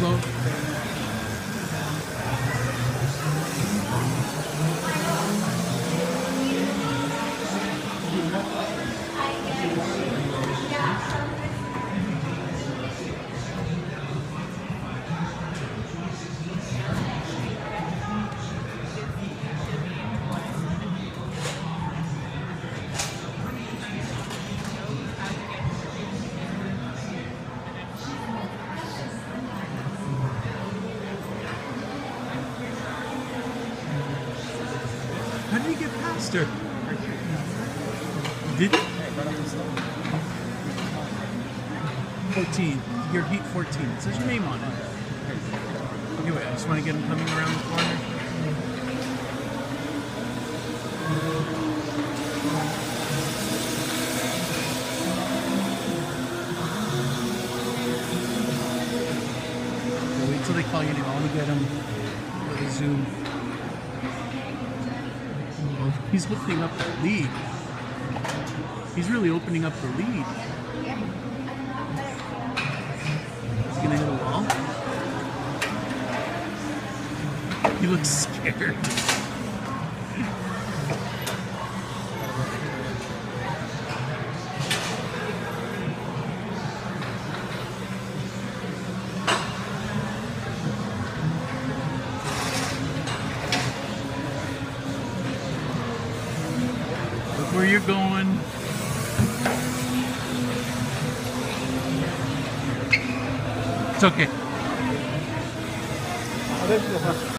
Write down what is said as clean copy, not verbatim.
slow. How did he get past her? Did he? 14. Your heat 14. It says your name on it. Anyway, I just want to get him coming around the corner. So wait till they call your name. I want to get him with a zoom. He's opening up that lead. He's really opening up the lead. He's gonna hit a wall. He looks scared. Look where you're going. It's okay.